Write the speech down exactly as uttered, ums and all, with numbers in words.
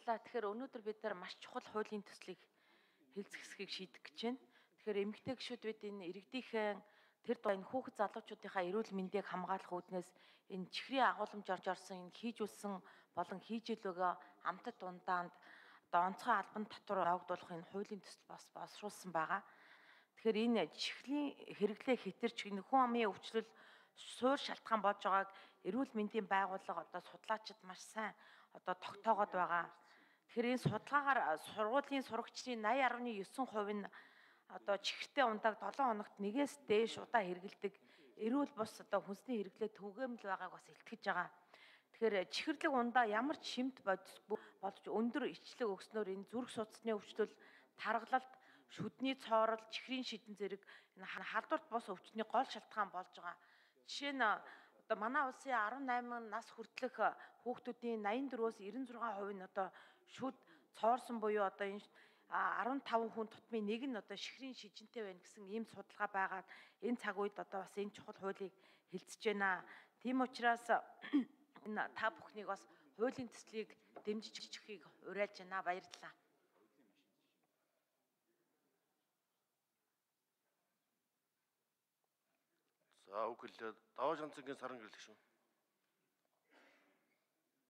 баярлалаа. Тэгэхээр өнөөдөр бид нар маш чухал хуулийн төслийг хэлцгэсгийг шийдэх гэж байна. Тэгэхээр эмэгтэй гишүүдүүд энэ иргэдийнхэн тэр дунд хүүхэд залуучуудынхаа эрүүл мэндийг хамгаалах үүднээс энэ чихрийн агуулмж орж орсон энэ хийжүүлсэн болон хийж илөөгөө амтд дундаанд одоо онцгой албан татвар явагдуулах энэ хуулийн төсөл бас боловсруулсан байгаа. Тэгэхээр энэ чихрийн хэрэглээ хэтэрч энэ хүн амын өвчлөл суур шалтгаан болж байгааг эрүүл мэндийн байгууллага одоо судлаачид маш сайн одоо тогтоогод байгаа. Тэгэхээр энэ судалгаагаар сургуулийн сурагчдын наяа гаруй девять хувь нь одоо чихэртэй ундааг долоо хоногт нэгээс дээш удаа хэрэглэдэг. Эрүүл бус одоо хүнсний хэрэглээ түгээмэл байгааг бас илтгэж байгаа. Тэгэхээр чихэрлэг ундаа ямар ч шимт бодисгүй болж өндөр ичлэг өгснөөр энэ зүрх судасны өвчлөл, таргалалт, шүдний цоорол, чихрийн шидэн зэрэг энэ халдварт бус өвчтний гол шалтгаан болж байгаа. Жишээ нь одоо манай улсын арван найман нас хүртэлх хүүхдүүдийн найман дөрвөөс девяносто шесть хувь нь одоо шүд цоорсон буюу одоо энэ арван таван хүн тутмын нэг нь одоо чихрийн шижинтэй байна гэсэн ийм судалгаа байгаа. Энэ цаг үед одоо бас энэ чухал хуулийг хэлцэж байна. Тийм учраас энэ та бүхнийг бас хуулийн төслийг дэмжиж өгөхийг уриалж байна. Баярлалаа. За үг хэлээ. Даваа жанцгийн саран гэрлэх шүү.